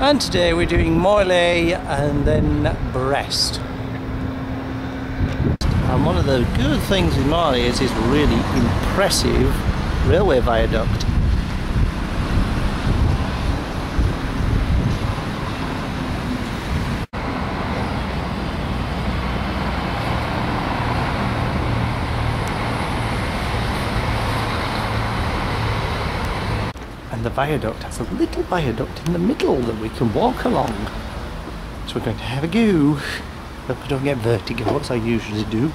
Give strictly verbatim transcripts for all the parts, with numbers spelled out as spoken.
And today we're doing Morlaix and then Brest. And one of the good things in Morlaix is this really impressive railway viaduct. And the viaduct has a little viaduct in the middle that we can walk along. So we're going to have a go. Hope I don't get vertigo as I usually do.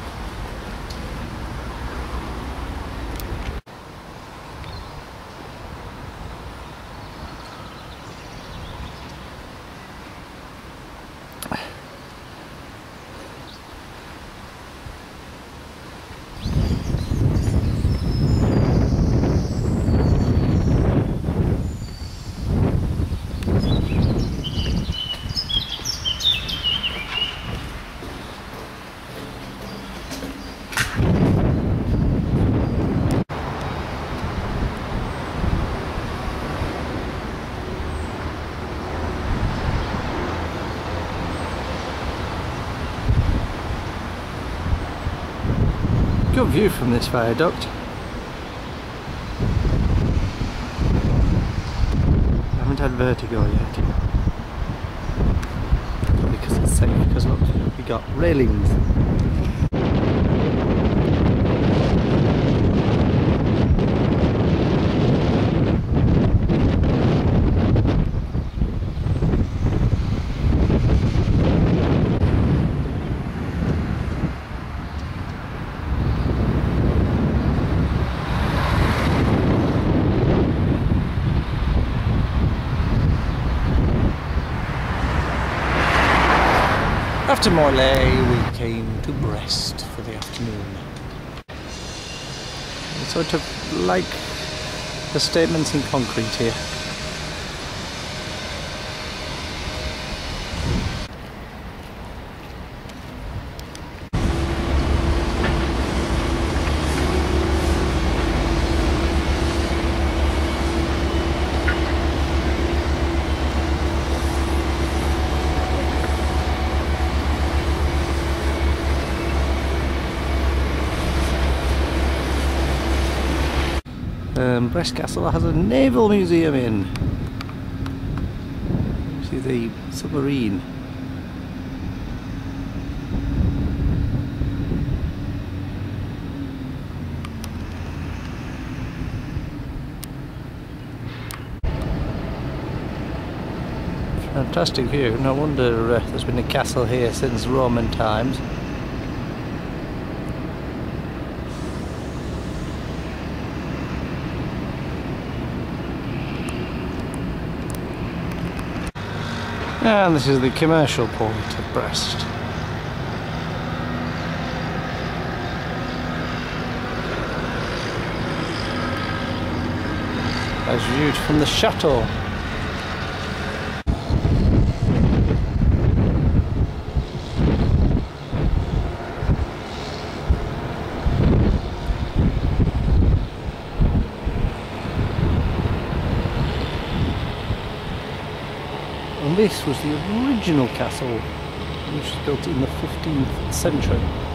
Good view from this viaduct. I haven't had vertigo yet. Probably because it's safe, because look, we got railings. After Morlaix, we came to Brest for the afternoon. It's sort of like the statements in concrete here. Um, Brest Castle has a naval museum in. See the submarine. Fantastic view. No wonder uh, there's been a castle here since Roman times. And this is the commercial port of Brest. As viewed from the chateau. And this was the original castle, which was built in the fifteenth century.